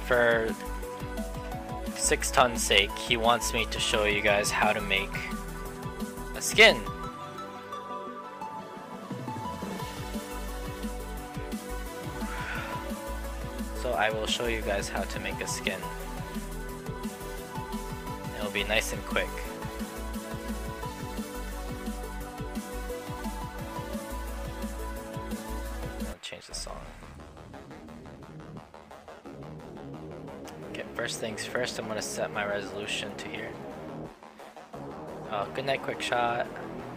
for 6 ton's sake, he wants me to show you guys how to make a skin. So I will show you guys how to make a skin. It'll be nice and quick. I'll change the song. Okay, first things first, I'm gonna set my resolution to here. Good night, quick shot.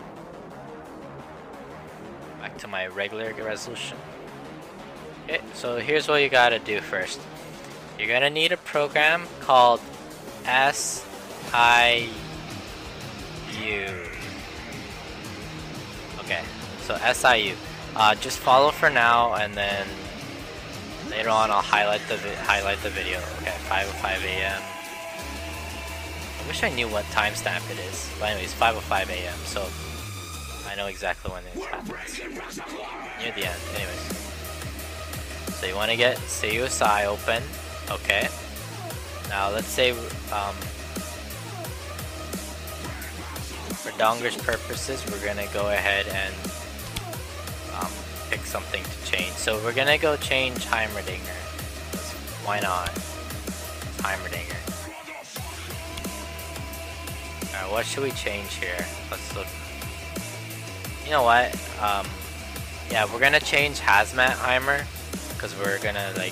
Back to my regular resolution. Okay, so here's what you gotta do first. You're gonna need a program called SIU. Okay, so SIU. Just follow for now, and then later on I'll highlight the video. Okay, 5:05 a.m. I wish I knew what timestamp it is. But anyways, 5:05 a.m. So I know exactly when it happens. Near the end. Anyways. So you want to get CUSI open. Okay. Now let's say for Donger's purposes, we're gonna go ahead and pick something to change. So we're gonna go change Heimerdinger. Why not? Heimerdinger. Alright, what should we change here? Let's look. You know what? Yeah, we're gonna change Hazmat Heimer, because we're gonna like.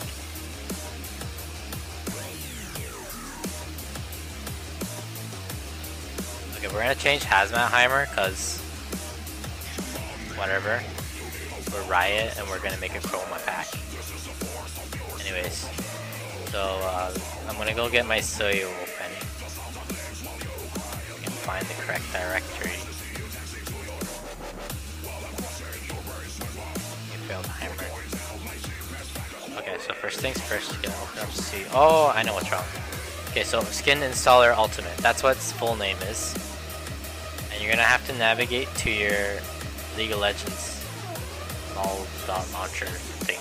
Okay, we're gonna change Hazmat Heimer because whatever. We're Riot and we're gonna make a chroma pack. Anyways, so I'm gonna go get my Soyu open and find the correct directory. You failed Heimer. Okay, so first things first, you're gonna open up C. Oh, I know what's wrong. Okay, so Skin Installer Ultimate. That's what its full name is. And you're gonna have to navigate to your League of Legends launcher thing.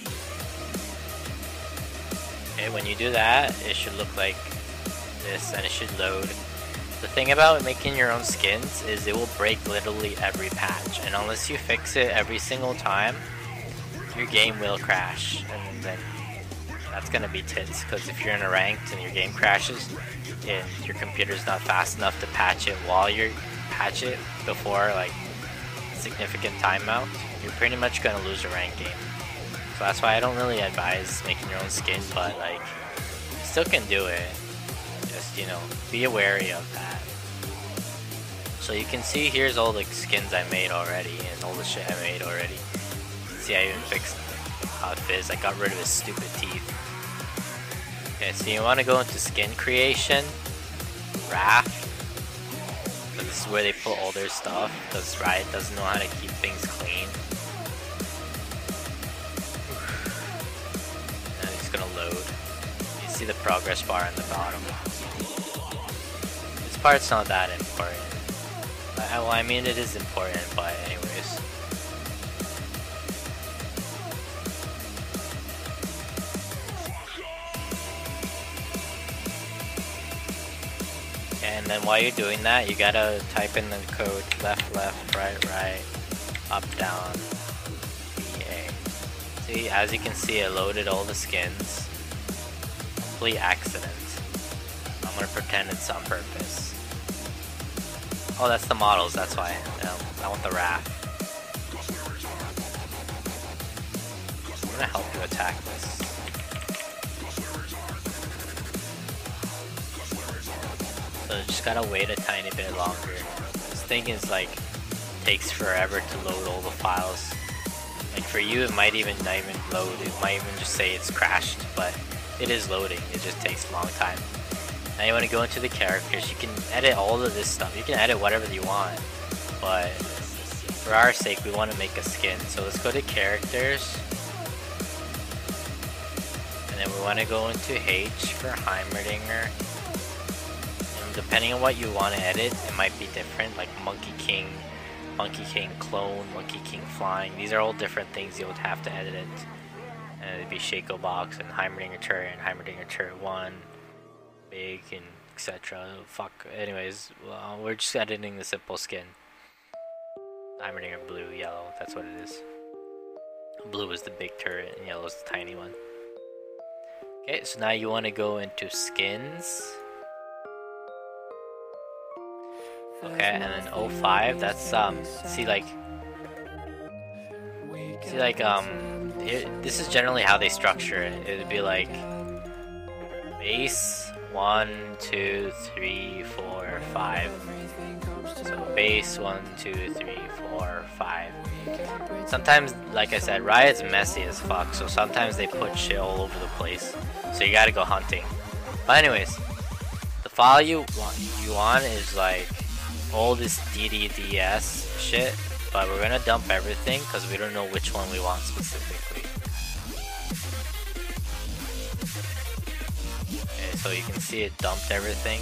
Okay, when you do that, it should look like this, and it should load. The thing about making your own skins is it will break literally every patch, and unless you fix it every single time, your game will crash, and then that's gonna be tits, because if you're in a ranked and your game crashes and your computer's not fast enough to patch it while you patch it before like significant timeout, you're pretty much gonna lose a ranked game. So that's why I don't really advise making your own skin, but like, you still can do it. Just, you know, be wary of that. So you can see here's all the skins I made already, and all the shit I made already. See, I even fixed Fizz. I got rid of his stupid teeth. Okay, so you want to go into skin creation, Wrath. This is where they put all their stuff, because Riot doesn't know how to keep things clean. And it's gonna load. You see the progress bar on the bottom. This part's not that important. Well, I mean it is important, but anyways. And then while you're doing that, you gotta type in the code left, left, right, right, up, down, BA. See, as you can see, it loaded all the skins. Complete accident. I'm gonna pretend it's on purpose. Oh, that's the models, that's why. I want the Wrath. I'm gonna help you attack this. So just gotta wait a tiny bit longer. This thing is like, takes forever to load all the files. Like for you it might even not even load, it might even just say it's crashed, but it is loading, it just takes a long time. Now you want to go into the characters, you can edit all of this stuff, you can edit whatever you want, but for our sake we want to make a skin. So let's go to characters, and then we want to go into H for Heimerdinger. Depending on what you want to edit, it might be different, like Monkey King Clone, Monkey King Flying. These are all different things you would have to edit it. and it'd be Shaco Box and Heimerdinger turret and Heimerdinger turret 1, big, and etc. Fuck. Anyways, well, we're just editing the simple skin. Heimerdinger blue, yellow, that's what it is. Blue is the big turret and yellow is the tiny one. Okay, so now you want to go into skins. Okay, and then 05, that's see like this is generally how they structure it. It'd be like base 1, 2, 3, 4, 5. So base 1, 2, 3, 4, 5. Sometimes, like I said, Riot's messy as fuck, so sometimes they put shit all over the place. So you gotta go hunting. But anyways, the file you want is like all this DDDS shit, but we're gonna dump everything because we don't know which one we want specifically. Okay, so you can see it dumped everything.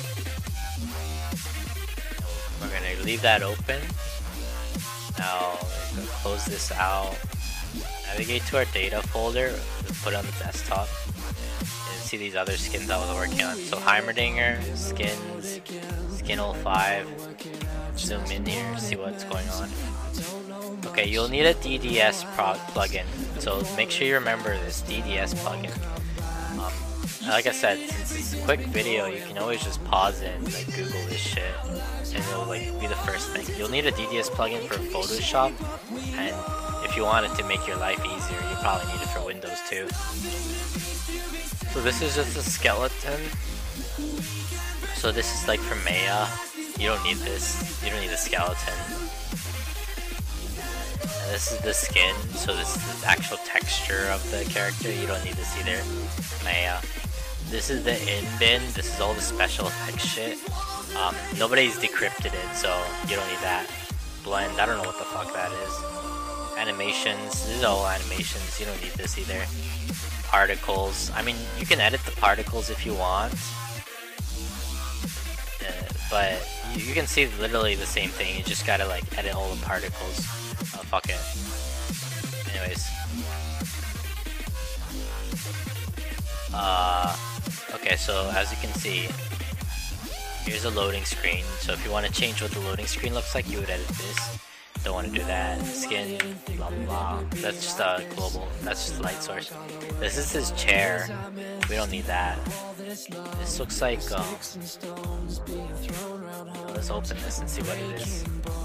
We're gonna leave that open. Now we're gonna close this out. Navigate to our data folder, put it on the desktop, and see these other skins I was working on. So Heimerdinger, skins, skin 05. Zoom in here, see what's going on. Okay, you'll need a DDS plugin, so make sure you remember this DDS plugin. Like I said, since it's a quick video, you can always just pause it and like Google this shit, and it'll like be the first thing. You'll need a DDS plugin for Photoshop, and if you want it to make your life easier, you probably need it for Windows too. So this is just a skeleton. So this is like for Maya. You don't need this. You don't need a skeleton. And this is the skin, so this is the actual texture of the character. You don't need this either. Maya. This is the in bin. This is all the special effects shit. Nobody's decrypted it, so you don't need that. Blend. I don't know what the fuck that is. Animations. This is all animations. You don't need this either. Particles. I mean, you can edit the particles if you want. But you can see literally the same thing. You just gotta like edit all the particles. Oh, fuck it. Anyways. Okay, so as you can see, here's a loading screen. So if you want to change what the loading screen looks like, you would edit this. Don't want to do that. Skin, blah blah blah. That's just global. That's just light source. This is his chair. We don't need that. This looks like let's open this and see what it is.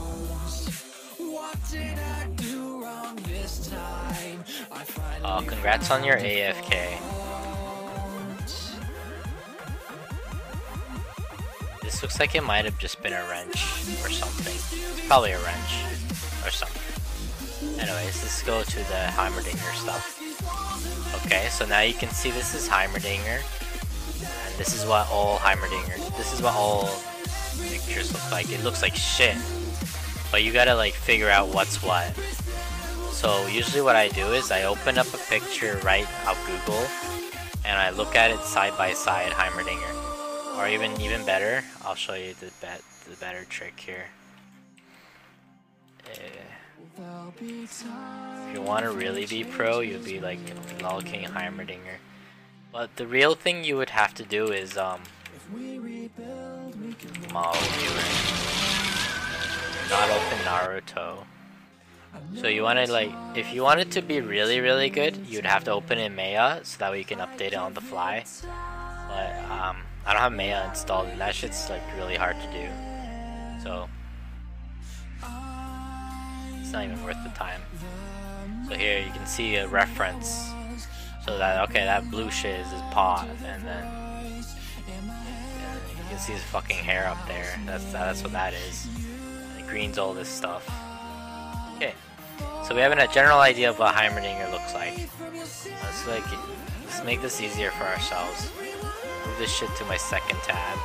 Congrats on your AFK. This looks like it might have just been a wrench or something. It's probably a wrench or something. Anyways, let's go to the Heimerdinger stuff. Okay, so now you can see this is Heimerdinger. And this is what all Heimerdinger, this is what all pictures look like. It looks like shit. But you gotta like figure out what's what. So usually what I do is I open up a picture right of Google and I look at it side by side, Heimerdinger. Or even better, I'll show you the better trick here. If you want to really be pro, you'd be like LoL King Heimerdinger. But the real thing you would have to do is model viewer, not open Naruto. So you want to like, if you want it to be really good, you'd have to open in Maya so that way you can update it on the fly. But I don't have Maya installed and that shit's like really hard to do. So it's not even worth the time. So here you can see a reference. So that, okay, that blue shit is his paw, and then you can see his fucking hair up there. That's what that is. And the green's all this stuff. Okay, so we have a general idea of what Heimerdinger looks like. Let's make this easier for ourselves. Move this shit to my second tab.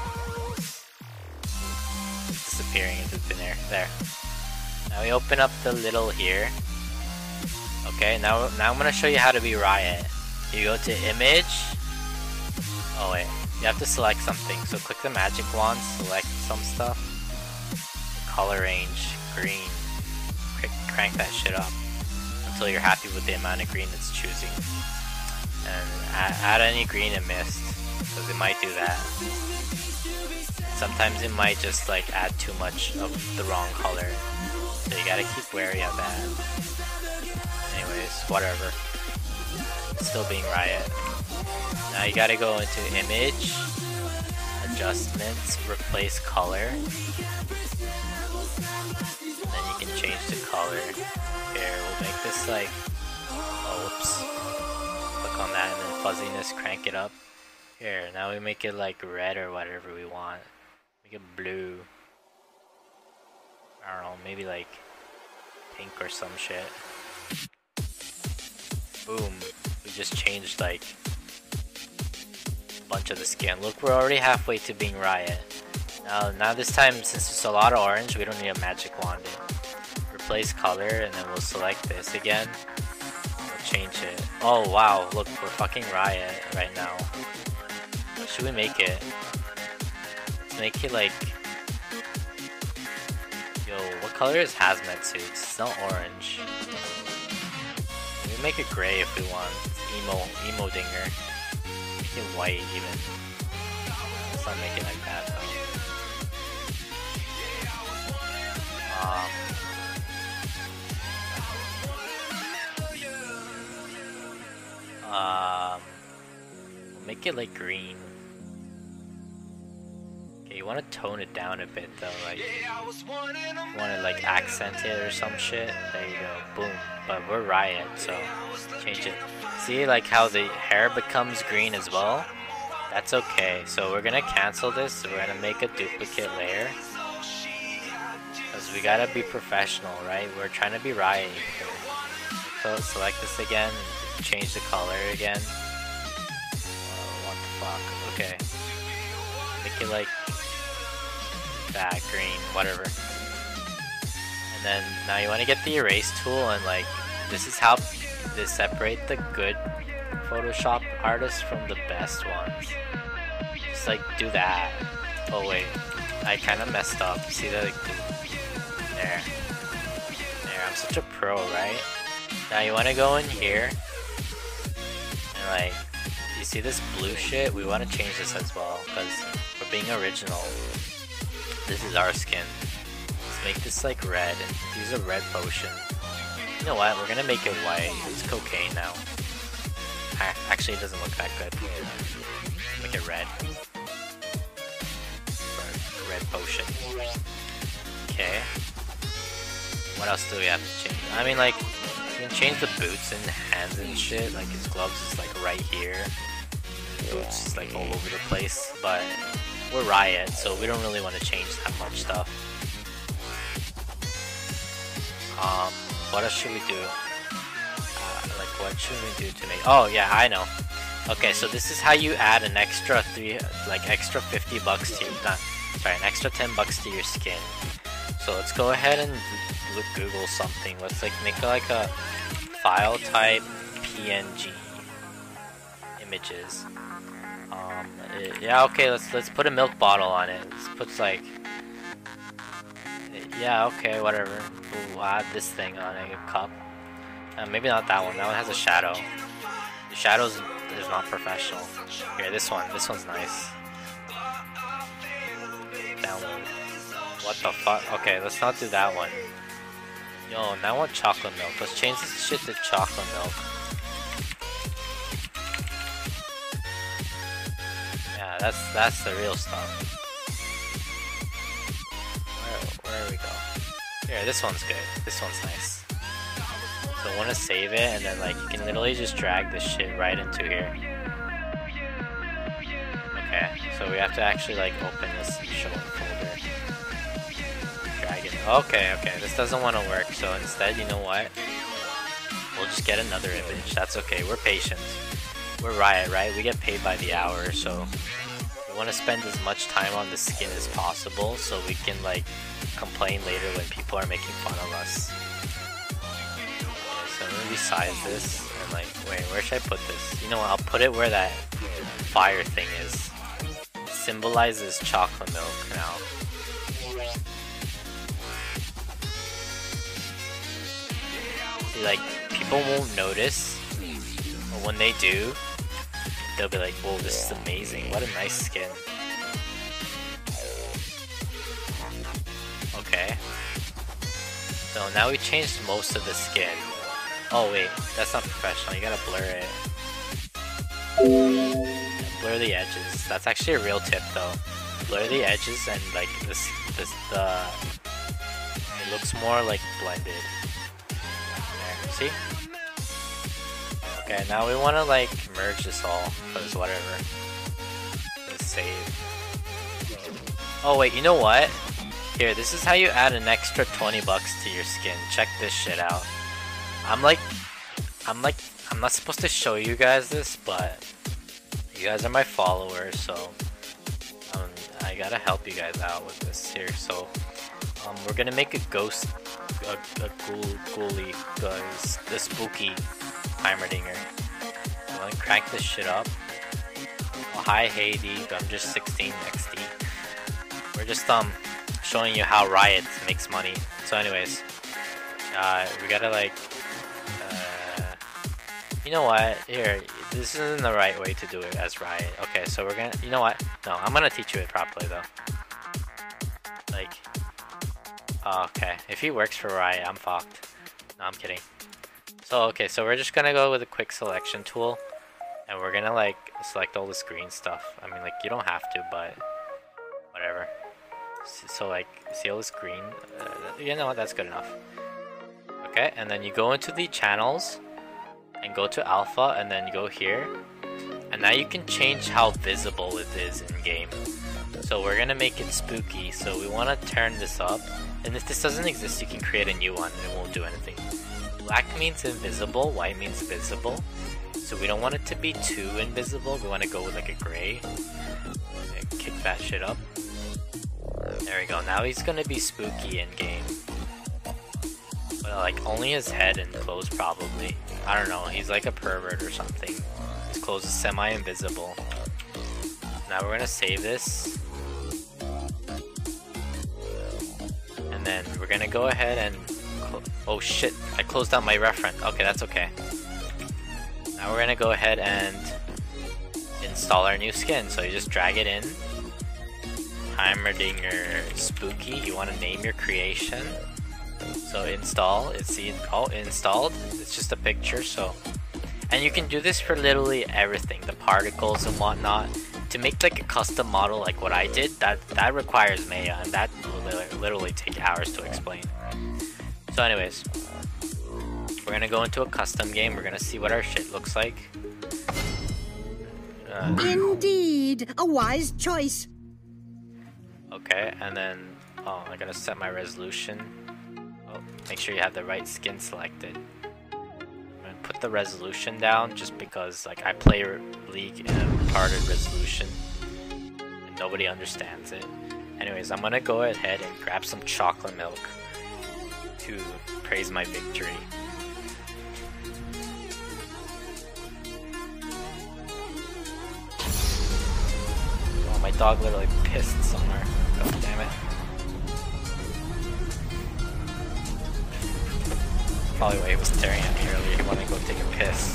It's disappearing into thin air. There. Now we open up the little here. Okay, now I'm gonna show you how to be Riot. You go to image. Oh wait, you have to select something. So click the magic wand, select some stuff. Color range, green. Crank that shit up until you're happy with the amount of green it's choosing. And add any green it missed, because it might do that. Sometimes it might just like add too much of the wrong color, so you gotta keep wary of that. Anyways, whatever. It's still being Riot. Now you gotta go into image, adjustments, replace color. And then you can change the color. Here, we'll make this like, oops. Click on that and then fuzziness, crank it up. Here, now we make it like red or whatever we want. Make it blue. I don't know, maybe like pink or some shit. Boom. We just changed like a bunch of the skin. Look, we're already halfway to being Riot. Now this time, since it's a lot of orange, we don't need a magic wand. Replace color and then we'll select this again. We'll change it. Oh wow, look, we're fucking Riot right now. What should we make it? Let's make it like... Yo, what color is hazmat suits? It's not orange. We make it gray if we want. It's emo dinger. Make it white even. Let's not make it like that though. We'll make it like green. Okay, you want to tone it down a bit though, like you want to like accent it or some shit. There you go, boom. But we're Riot, so change it. See like how the hair becomes green as well? That's okay. So we're gonna cancel this. So we're gonna make a duplicate layer. Because we gotta be professional, right? We're trying to be Riot here. So select this again, and change the color again. What the fuck? Okay. Make it like that, green, whatever. And then now you want to get the erase tool and like, this is how they separate the good Photoshop artists from the best ones. Just like do that. Oh wait, I kind of messed up. See that? Like, there, I'm such a pro, right? Now you want to go in here and like, you see this blue shit? We want to change this as well because we're being original. This is our skin. Let's make this like red. Use a red potion. You know what? We're gonna make it white. It's cocaine now. Actually, it doesn't look that good. Make it red. Red potion. Okay. What else do we have to change? I mean, like, you can change the boots and hands and shit. Like, his gloves is like right here. Boots is like all over the place. But we're Riot, so we don't really want to change that much stuff. What else should we do? Like, what should we do to make? Oh yeah, I know. Okay, so this is how you add an extra extra $50 to your, an extra $10 to your skin. So let's go ahead and Google something. Let's like make like a file type PNG images. Yeah, okay, let's put a milk bottle on it. Let's put like, yeah, okay, whatever. We'll add this thing on it, a cup. Maybe not that one. That one has a shadow. The shadow is not professional. Here, this one's nice. Download. What the fuck? Okay, let's not do that one. Yo, now I want chocolate milk. Let's change this shit to chocolate milk. Yeah, that's the real stuff. Where we go? Here, this one's good. This one's nice. So I want to save it, and then like you can literally just drag this shit right into here. Okay, so we have to actually like open this and show a folder. Drag it. Okay, this doesn't want to work. So instead, you know what? We'll just get another image. That's okay. We're patient. We're Riot, right? We get paid by the hour, so we want to spend as much time on the skin as possible, so we can like complain later when people are making fun of us. So I'm gonna resize this and like, wait, where should I put this? You know what? I'll put it where that fire thing is. It symbolizes chocolate milk now. See, like, people people won't notice, but when they do, they'll be like, whoa, this is amazing, what a nice skin. Okay. So now we changed most of the skin. Oh wait, that's not professional, you gotta blur it. Blur the edges. That's actually a real tip though. Blur the edges and like it looks more like blended. There, see? Okay, now we wanna like merge this all, cause whatever. Let's save. Oh wait, you know what? Here, this is how you add an extra 20 bucks to your skin. Check this shit out. I'm not supposed to show you guys this, but you guys are my followers, so I gotta help you guys out with this here. So we're gonna make a ghost, a ghoulie, the spooky Heimerdinger. I'm gonna crank this shit up. Oh, hi Hades, I'm just 16 XD. We're just showing you how Riot makes money. So anyways, we gotta like, you know what, here, this isn't the right way to do it as Riot. Okay, so we're gonna, you know what, no, I'm gonna teach you it properly though. Like, okay, if he works for Riot, I'm fucked. No, I'm kidding. So okay, so we're just gonna go with a quick selection tool, and we're gonna like select all this green stuff. I mean, like, you don't have to, but whatever. So like, see all this green? You know what, that's good enough. Okay, and then you go into the channels and go to alpha, and then you go here, and now you can change how visible it is in game. So we're gonna make it spooky, so we want to turn this up, and if this doesn't exist you can create a new one and it won't do anything. Black means invisible, white means visible, so we don't want it to be too invisible, we want to go with like a gray. And kick that shit up. There we go, now he's gonna be spooky in game. But like only his head and clothes probably. I don't know, he's like a pervert or something. His clothes is semi-invisible. Now we're gonna save this. And then we're gonna go ahead and... oh shit, I closed out my reference. Okay, that's okay. Now we're gonna go ahead and install our new skin. So you just drag it in. Heimerdinger Spooky, you want to name your creation. So install, it's installed, it's just a picture. So, and you can do this for literally everything, the particles and whatnot. To make like a custom model like what I did, that requires Maya, and that will literally take hours to explain. So anyways, we're gonna go into a custom game, we're gonna see what our shit looks like. Indeed, a wise choice. Okay, and then, oh, I gotta set my resolution. Oh, make sure you have the right skin selected. I'm gonna put the resolution down just because like I play League in a retarded resolution and nobody understands it. Anyways, I'm gonna go ahead and grab some chocolate milk to praise my victory. Oh, my dog literally pissed somewhere. God damn it. Probably why he was staring at me earlier. He wanted to go take a piss.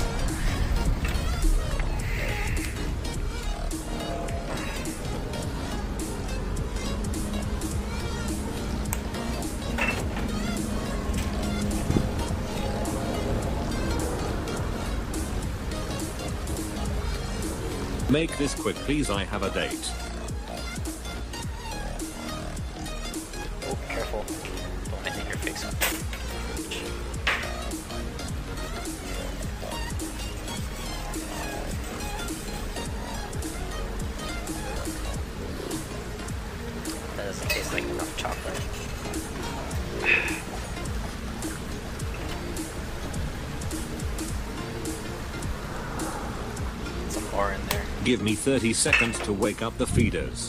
Make this quick please, I have a date. Oh, careful. Don't want to hit your face up. That doesn't taste like enough chocolate. Some more in there. Give me 30 seconds to wake up the feeders.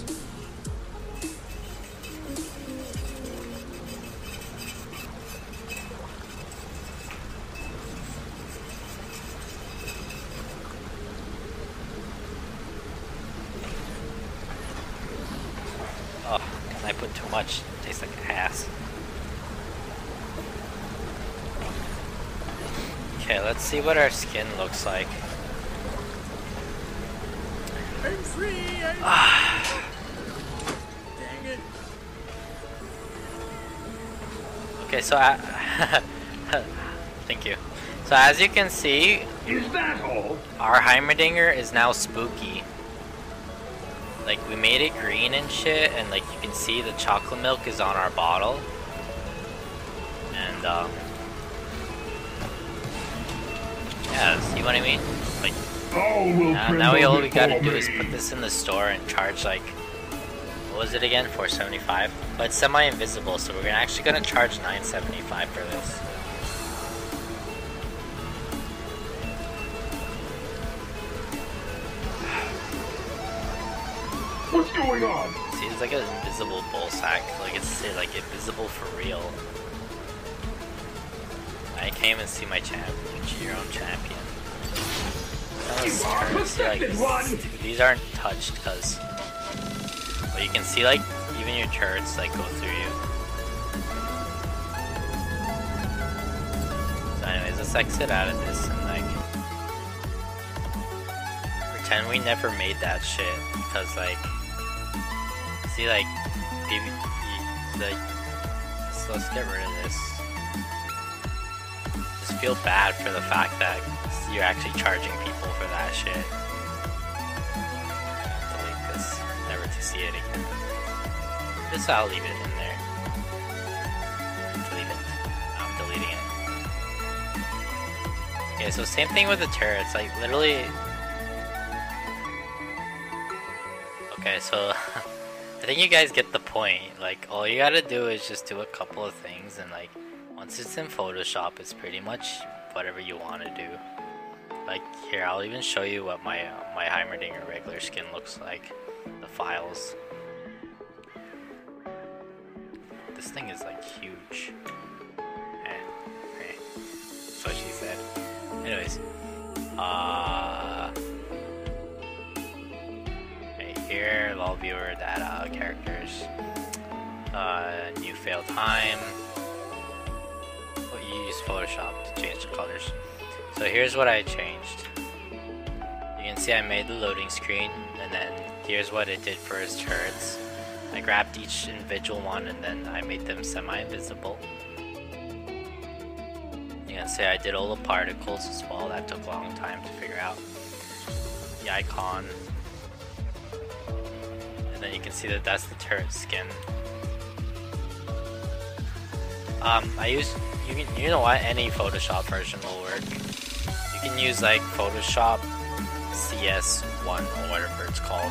Oh, I put too much. It tastes like ass. Okay, let's see what our skin looks like. I'm free! Dang it. Okay, so thank you. So as you can see, Is that all? our Heimerdinger is now spooky. Like, we made it green and shit, and like you can see the chocolate milk is on our bottle. And yeah, see what I mean? Like, now all we gotta do is put this in the store and charge like, what was it again? $4.75. But it's semi-invisible, so we're actually gonna charge $9.75 for this. What's going on? See, it's like an invisible bull sack. Like, it's like invisible for real. I came and see my champion, your own champion. These aren't touched because, well, you can see like even your turrets like go through you. So anyways, let's exit out of this and like pretend we never made that shit because like, see like, so let's get rid of this. Just feel bad for the fact that you're actually charging people for that shit. Delete this, never to see it again. This I'll leave it in there. Delete it. I'm deleting it. Okay, so same thing with the turrets, like literally. Okay, so I think you guys get the point. Like, all you gotta do is just do a couple of things, and like once it's in Photoshop, it's pretty much whatever you want to do. Like here, I'll even show you what my Heimerdinger regular skin looks like. The files. This thing is like huge. That's what she said. Anyways, right here, LoL viewer data characters. New fail time. Well, you use Photoshop to change the colors. So here's what I changed. You can see I made the loading screen, and then here's what it did for his turrets. I grabbed each individual one and then I made them semi-invisible. You can see I did all the particles as well. That took a long time to figure out. The icon. And then you can see that that's the turret skin. You know what, any Photoshop version will work. You can use like Photoshop CS1 or whatever it's called.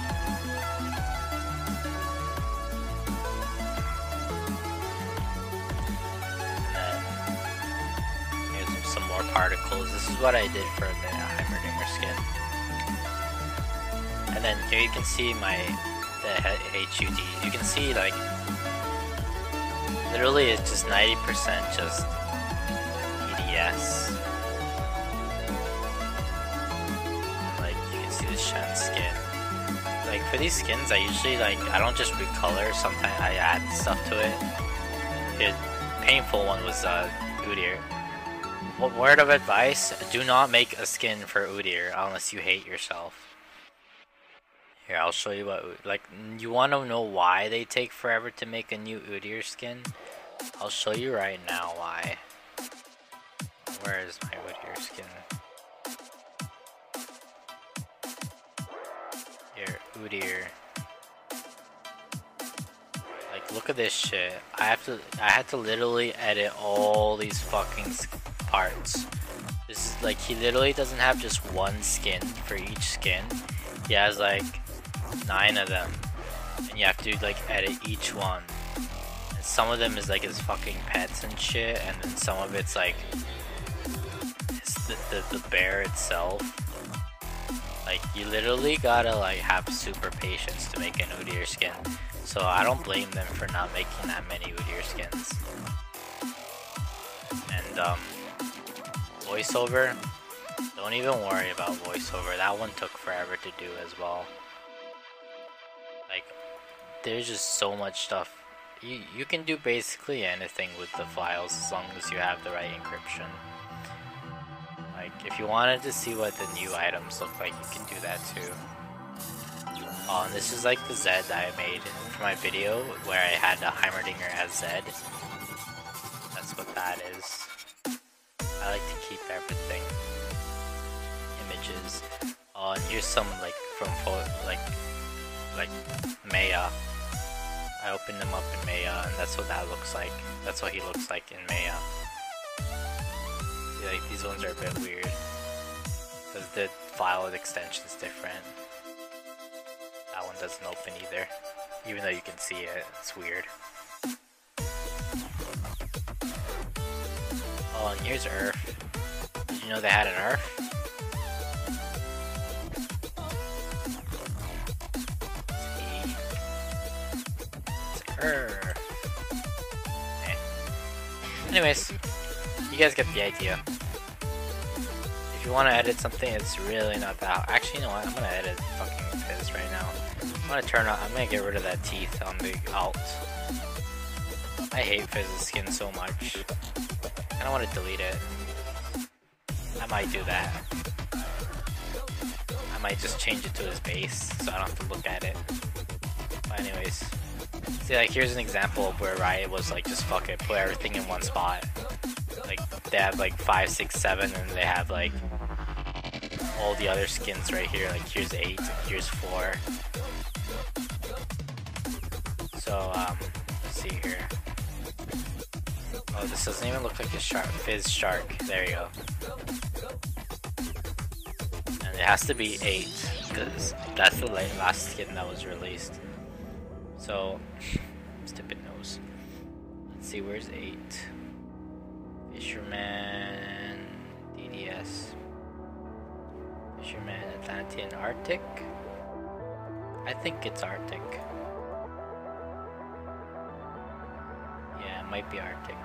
And then here's some more particles. This is what I did for the Heimerdinger skin. And then here you can see the HUD. You can see like literally it's just 90% just EDS. Like you can see the Shen skin. Like for these skins, I usually I don't just recolor. Sometimes I add stuff to it. The painful one was Udyr. What word of advice? Do not make a skin for Udyr unless you hate yourself. Here, I'll show you what, you want to know why they take forever to make a new Udyr skin? I'll show you right now why. Where is my Udyr skin? Here, Udyr. Like, look at this shit. I had to literally edit all these fucking parts. This is like, he literally doesn't have just one skin for each skin. He has like 9 of them, and you have to like edit each one. And some of them is like his fucking pets and shit, and then some of it's like it's the bear itself. Like you literally gotta like have super patience to make an Udyr skin. So I don't blame them for not making that many Udyr skins. And voiceover, don't even worry about voiceover. That one took forever to do as well. Like, there's just so much stuff. You can do basically anything with the files as long as you have the right encryption. If you wanted to see what the new items look like, you can do that too. Oh, and this is like the Zed that I made for my video where I had a Heimerdinger as Zed. That's what that is. I like to keep everything. Images. Oh, and here's some like from like Maya. I opened them up in Maya, and that's what that looks like. That's what he looks like in Maya. See, like these ones are a bit weird because the file extension is different. That one doesn't open either, even though you can see it. It's weird. Oh, and here's Earth. Did you know they had an Earth? Anyways, you guys get the idea. If you want to edit something, it's really not that hard. Actually, you know what? I'm gonna edit fucking Fizz right now. I'm gonna get rid of that teeth on the alt. I hate Fizz's skin so much. I don't want to delete it. I might do that. I might just change it to his base so I don't have to look at it. But anyways. See, like, here's an example of where Riot was like, just fuck it, put everything in one spot. Like, they have like 5, 6, 7, and they have like all the other skins right here. Like, here's 8, here's 4. So, let's see here. Oh, this doesn't even look like a shark. Fizz shark. There you go. And it has to be 8, because that's the last skin that was released. So, stupid nose. Let's see, where's 8? Fisherman, DDS. Fisherman, Atlantean, Arctic? I think it's Arctic. Yeah, it might be Arctic.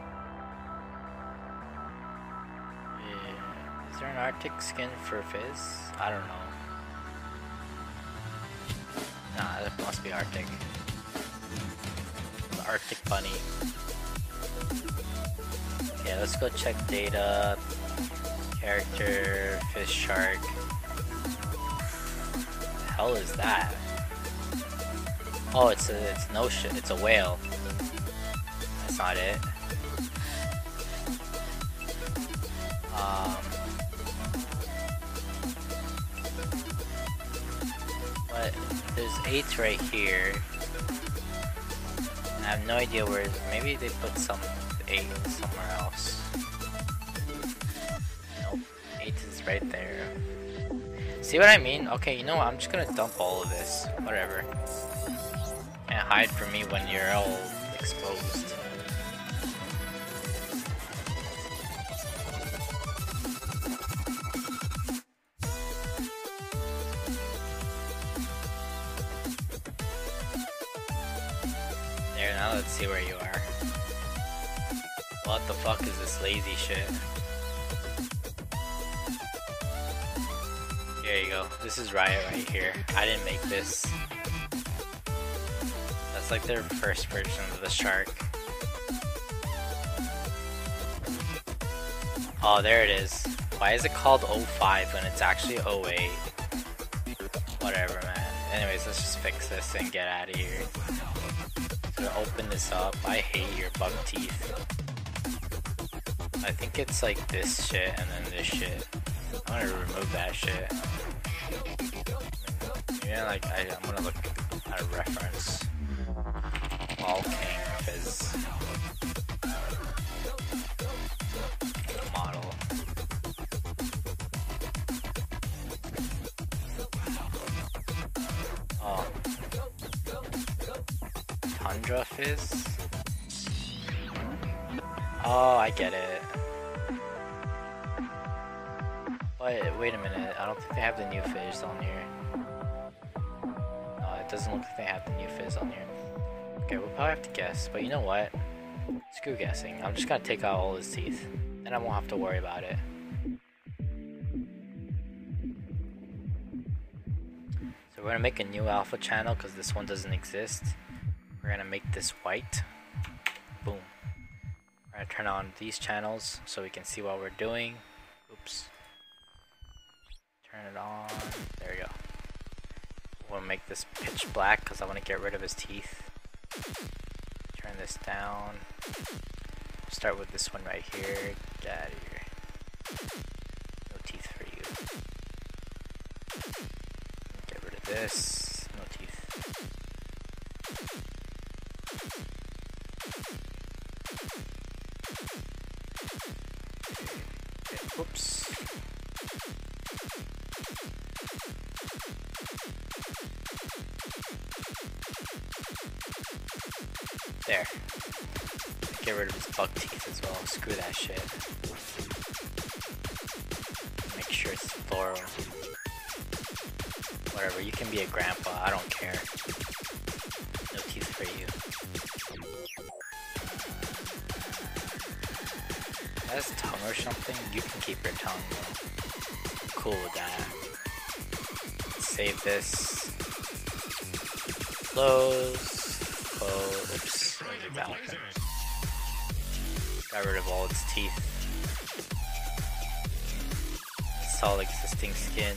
Is there an Arctic skin for Fizz? I don't know. Nah, that must be Arctic. The Arctic bunny. Okay, let's go check data. Character, fish shark. What the hell is that? Oh, it's no shit. It's a whale. That's not it. But there's 8 right here. I have no idea where. Maybe they put some 8 somewhere else. Nope, 8 is right there. See what I mean? Okay, you know what? I'm just gonna dump all of this. Whatever. Can't hide from me when you're all exposed. There, now let's see where you are. What the fuck is this lazy shit? Here you go. This is Riot right here. I didn't make this. That's like their first version of the shark. Oh, there it is. Why is it called 05 when it's actually 08? Whatever, man. Anyways, let's just fix this and get out of here. So open this up. I hate your bug teeth. I think it's like this shit and then this shit. I'm gonna remove that shit. Yeah, like I'm gonna look at a reference. Wall King Fizz model. Oh, Tundra Fizz. Oh, I get it. Wait a minute, I don't think they have the new Fizz on here. No, it doesn't look like they have the new Fizz on here. Okay, we'll probably have to guess, but you know what? Screw guessing. I'm just gonna take out all his teeth, and I won't have to worry about it. So we're gonna make a new alpha channel because this one doesn't exist. We're gonna make this white. Boom. We're gonna turn on these channels so we can see what we're doing. Oops. on. There we go. We'll make this pitch black because I want to get rid of his teeth. Turn this down. Start with this one right here. Get out of here. No teeth for you. Get rid of this. No teeth. Okay. Whoops. There. Get rid of his bug teeth as well. Screw that shit. Make sure it's thorough. Whatever, you can be a grandpa, I don't care. No teeth for you. That's tongue or something? You can keep your tongue though. I'm cool with that. Save this. Close. Close. Oops. Leave that open. Got rid of all its teeth. Install existing skin.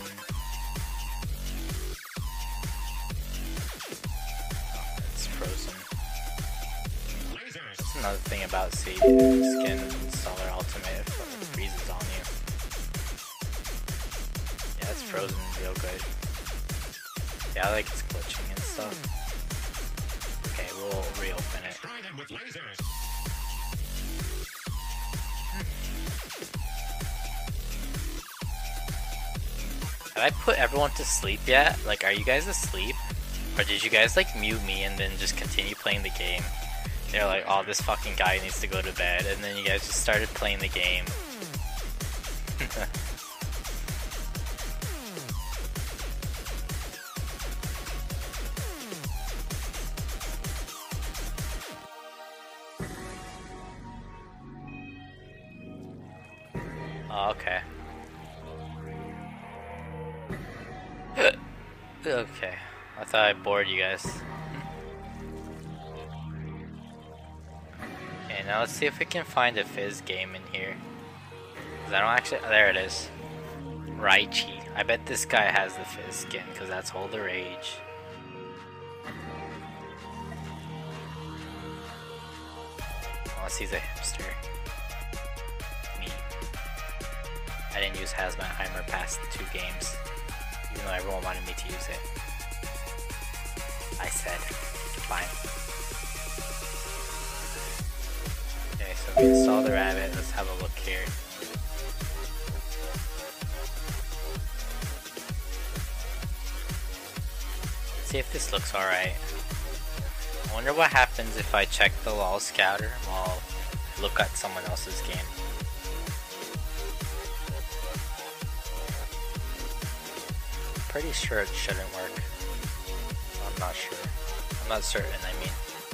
Oh, it's frozen. That's another thing about skin installer ultimate if it freezes on you. Yeah, it's frozen real good. Yeah, I like it's glitching and stuff. Okay, we'll reopen it. Have I put everyone to sleep yet? Like, are you guys asleep? Or did you guys like mute me and then just continue playing the game? They're like, oh, this fucking guy needs to go to bed, and then you guys just started playing the game. Oh, okay. Okay, I thought I bored you guys. Okay, now let's see if we can find a Fizz game in here. Cause I don't actually. There it is. Raichi. I bet this guy has the Fizz skin because that's all the rage. Unless he's a hipster. Me. I didn't use Hazmat past 2 games. Even though everyone wanted me to use it. I said, fine. Okay, so we install the rabbit. Let's have a look here. Let's see if this looks alright. I wonder what happens if I check the LoL scouter while I look at someone else's game. Pretty sure it shouldn't work. I'm not sure. I'm not certain, I mean.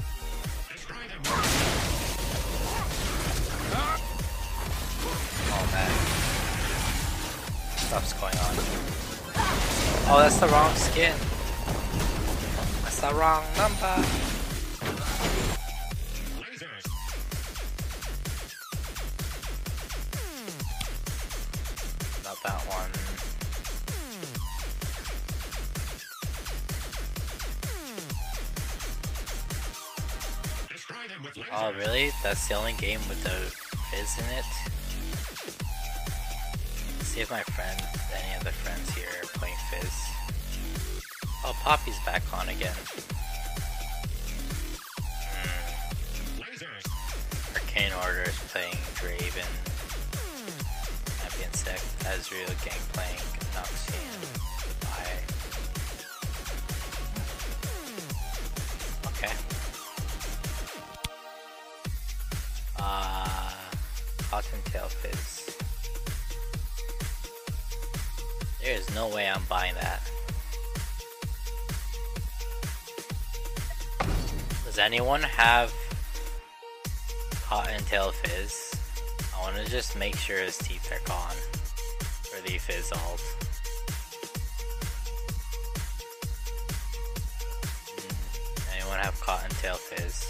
Oh man. Stuff's going on. Oh, that's the wrong skin. That's the wrong number. Not that one. Oh really? That's the only game with the Fizz in it? Let's see if my friends, any of the friends here are playing Fizz. Oh, Poppy's back on again. Arcane Order is playing Draven. Champion Sec, Azrael Gang playing Noxian. Goodbye. Okay. Cottontail Fizz. There's no way I'm buying that. Does anyone have Cottontail Fizz? I want to just make sure his teeth are gone for the Fizz ult. Anyone have Cottontail Fizz?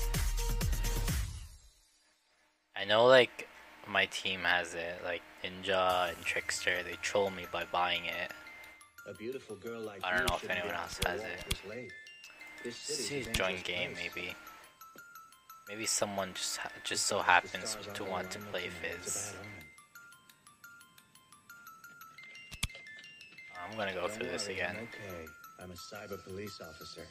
I know like my team has it, like Ninja and Trickster, they troll me by buying it. A beautiful girl like I don't you know if shouldn't anyone be out else for a has walk it. this late. This city's See, a join dangerous game place. maybe. Maybe someone just so happens to want to play Fizz. I'm gonna go through this again. Okay, I'm a cyber police officer.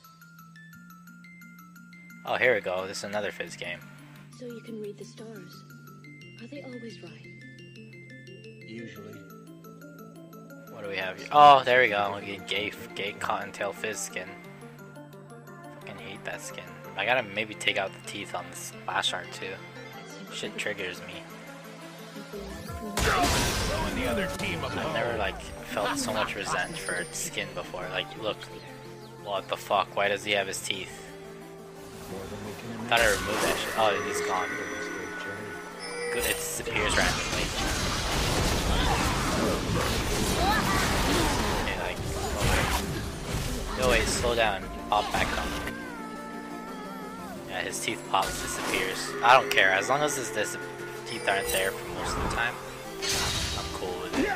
Oh, here we go. This is another Fizz game. So you can read the stars. Are they always right? Usually. What do we have here? Oh, there we go. We get gay cottontail Fizz skin. Fucking hate that skin. I gotta maybe take out the teeth on this splash art too. Shit triggers me. Throwing the other team a I've bone. never like felt so much resent for skin before. Like, look, what the fuck? Why does he have his teeth? Gotta remove that shit. Oh, he's gone. Good, it disappears randomly. Okay, like, oh wait. No wait, slow down. Pop back up. Yeah, his teeth pops, disappears. I don't care, as long as his teeth aren't there for most of the time, I'm cool with it.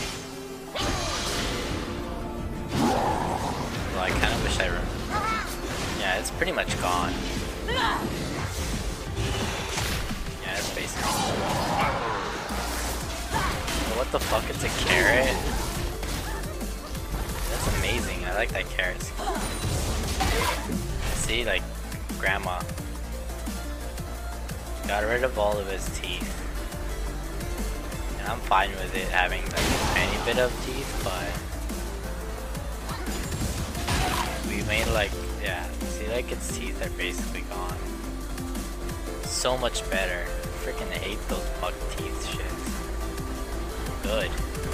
Well, I kind of wish I remember. Yeah, it's pretty much gone. Yeah, it's basically. What the fuck? It's a carrot? That's amazing. I like that carrot. See, like, grandma. Got rid of all of his teeth. And I'm fine with it having like a tiny bit of teeth, but we made like, yeah, see, like its teeth are basically gone. So much better. Freaking hate those buck teeth shit. Good.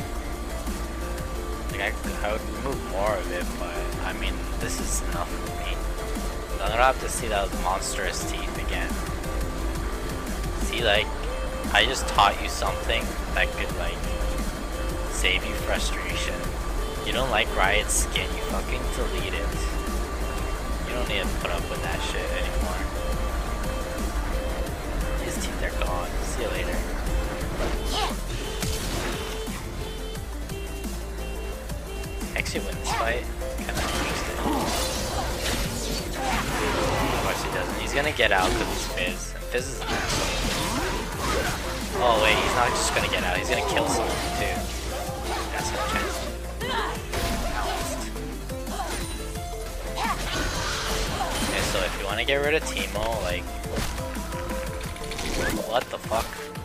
Like I would remove more of it, but I mean, this is enough for me. I don't have to see those monstrous teeth again. See, like, I just taught you something that could, like, save you frustration. You don't like Riot's skin, you fucking delete it. You don't need to put up with that shit anymore. His teeth are gone. See you later. Actually win this fight. Kinda interesting. Of course he doesn't. He's gonna get out because he's Fizz. And Fizz is an asshole. Oh wait, he's not just gonna get out. He's gonna kill someone too. That's no chance. Okay, so if you want to get rid of Teemo, like, what the fuck?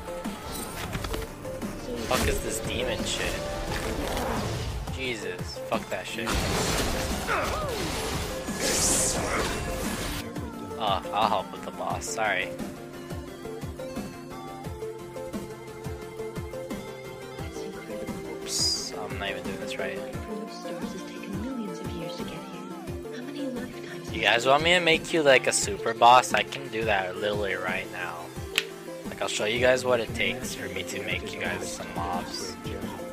Fuck is this demon shit? Jesus, fuck that shit. Oh, I'll help with the boss, sorry. Oops, I'm not even doing this right. You guys want me to make you like a super boss? I can do that literally right now. Like, I'll show you guys what it takes for me to make you guys some mobs.